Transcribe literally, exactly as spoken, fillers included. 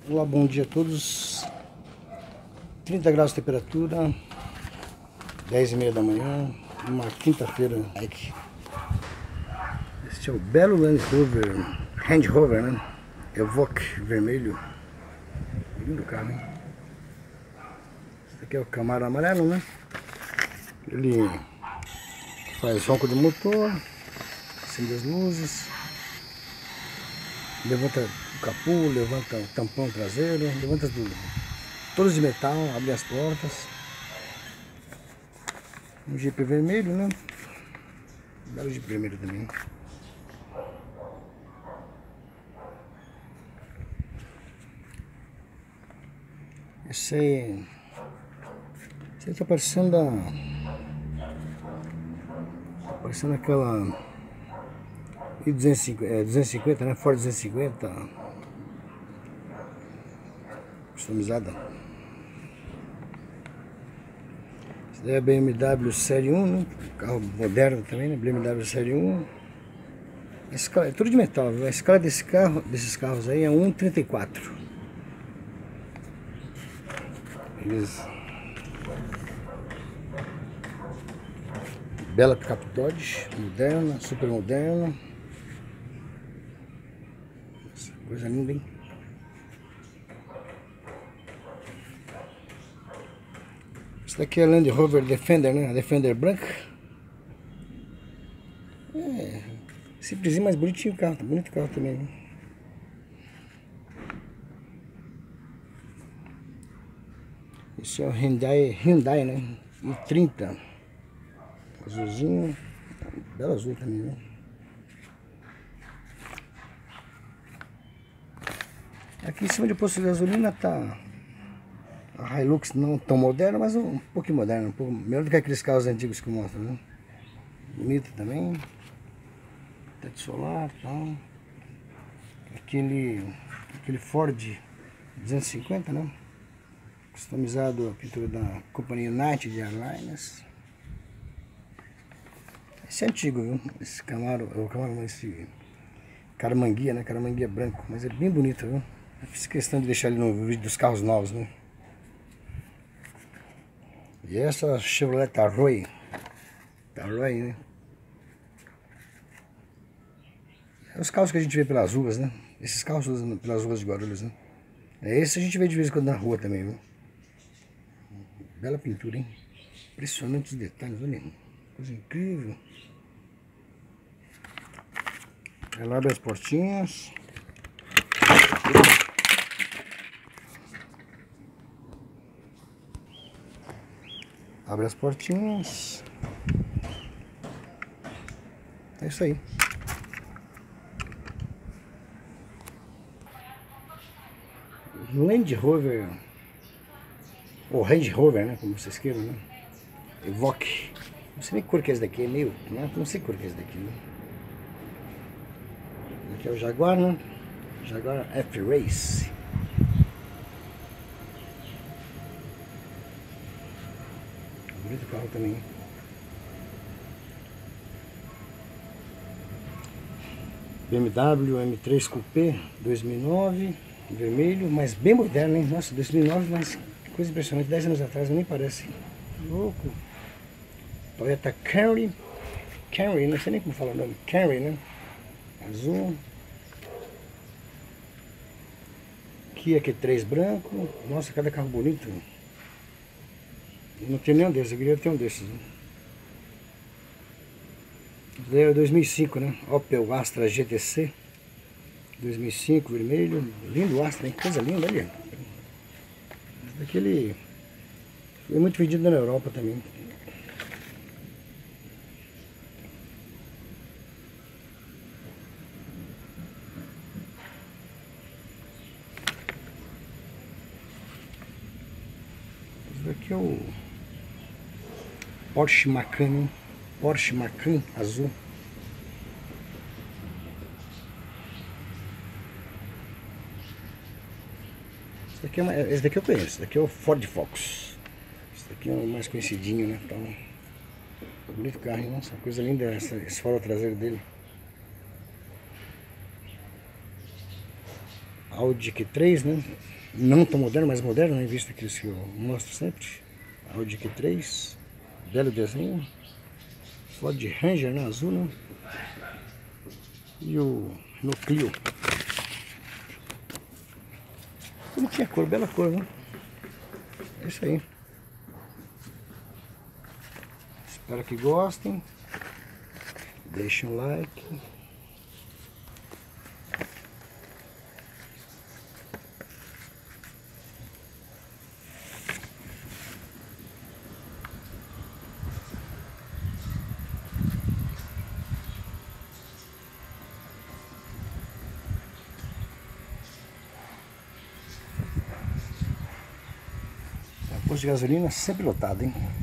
Olá, bom dia a todos. trinta graus de temperatura, dez e meia da manhã, uma quinta-feira. Este é o belo Land Rover, Range Rover, né? Evoque vermelho. Lindo carro, hein? Esse aqui é o Camaro amarelo, né? Ele faz ronco do motor, acende as luzes, levanta o capô, levanta o tampão traseiro, levanta tudo. Todos de metal, abre as portas. Um Jeep vermelho, né? Belo Jeep vermelho também. Esse aí, esse aí tá parecendo a, tá parecendo aquela I duzentos e cinquenta, é, duzentos e cinquenta, né? Ford duzentos e cinquenta customizada. Esse daí é B M W Série um, né? Carro moderno também, né? B M W Série um. Esse carro, é tudo de metal, viu? A escala desse carro, desses carros aí é um vírgula trinta e quatro. Beleza. Bela picape Dodge, moderna, super moderna. Coisa linda, hein? Esse daqui é a Land Rover Defender, né? A Defender branca. É, simplesinho, mas bonitinho o carro, tá bonito o carro também, né? Esse é o Hyundai, Hyundai, né? i trinta. Azulzinho. Belo azul também, né? Aqui em cima de posto de gasolina tá a Hilux, não tão moderna, mas um pouquinho moderna, um pouco melhor do que aqueles carros antigos que mostram, né? Bonito também. Teto solar e tal. Aquele, aquele Ford duzentos e cinquenta, né? Customizado a pintura da companhia United Airlines. Esse é antigo, viu? Esse Camaro, o Camaro, esse Caramanguia, né? Caramanguia branco, mas é bem bonito, viu? Eu fiz questão de deixar ele no vídeo dos carros novos, né? E essa Chevrolet Tahoe, Tahoe, né? É os carros que a gente vê pelas ruas, né? Esses carros pelas ruas de Guarulhos, né? É esse a gente vê de vez em quando na rua também, viu? Bela pintura, hein? Impressionantes detalhes, olha aí. Coisa incrível. Ela abre as portinhas. Abre as portinhas. É isso aí. Land Rover, ou Range Rover, né? Como vocês queiram, né? Evoque. Não sei nem que cor que é esse daqui, é meio. Não, não sei que cor que é esse daqui, né? Aqui é o Jaguar, né? Jaguar F-Race. Bonito carro também. B M W M três Coupé dois mil e nove, vermelho, mas bem moderno, hein? Nossa, dois mil e nove, mas que coisa impressionante, dez anos atrás, nem parece. Louco. Toyota Camry, Camry, não sei nem como falar o nome, Camry, né? Azul. Kia Q três branco. Nossa, cada carro bonito. Eu não tenho nenhum desses, eu queria ter um desses, né? Esse daí é dois mil e cinco, né? Opel Astra G T C dois mil e cinco, vermelho. Lindo Astra, hein? Coisa linda ali. Esse daqui ele foi muito vendido na Europa também. Esse daqui é o Porsche Macan, hein? Porsche Macan azul. Esse daqui, é uma, esse daqui eu conheço, esse daqui é o Ford Focus. Esse daqui é o mais conhecidinho, né? Então, bonito carro, hein? Nossa, coisa linda essa, esse farol traseiro dele. Audi Q três, né? Não tão moderno, mas moderno, né? Visto que isso eu mostro sempre. Audi Q três, belo desenho. Ford Ranger, né? Azul, né? E o no Clio. Bonitinha cor, bela cor, né? É isso aí. Espero que gostem. Deixem um like. O posto de gasolina sempre lotado, hein?